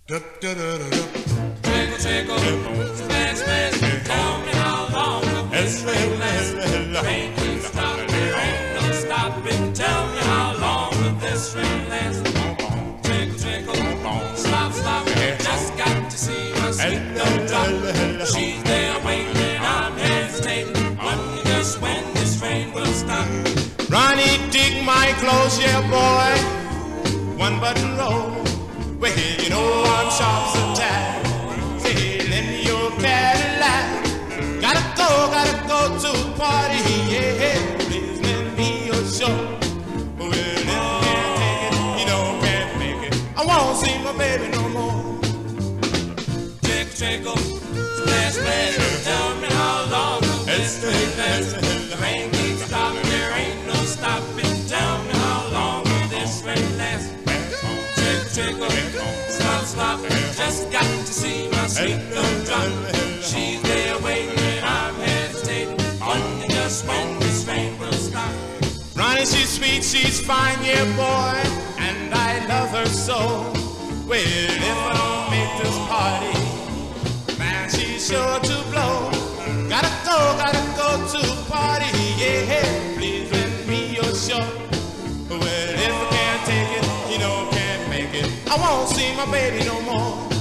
Trickle, trickle, splash, splash. Tell me how long will this rain last? The rain keeps stopping, there ain't no stopping. Tell me how long will this rain last? Trickle, trickle, slop, slop. Just got to see my sweet little drop. She's there waiting, I'm hesitating. Wonder just when this rain will stop. Ronnie, dig my clothes, yeah, boy. One button roll. Well, you know I'm sharp as a tack. Say, lend me your Cadillac. Gotta go to a party, yeah. Please lend me your shirt. Well, if you can't take it, you know can't make it. I won't see my baby no more. Trickle, trickle, splash, splash. Tell me how long will this rain last? The rain keeps stopping, there ain't no stopping. Tell me how long will this rain last? Trickle, trickle, slop, slop. Just got to see my sweet little drop. She's there waiting and I'm hesitating. Wonder just when this rain will stop. Ronnie, she's sweet, she's fine, yeah, boy. And I love her so. Well, if I don't make this party, man, she's sure to blow. Gotta go to a party, yeah. Please lend me your shirt. Well, if I can't take it, you know can't make it. I won't see my baby no more.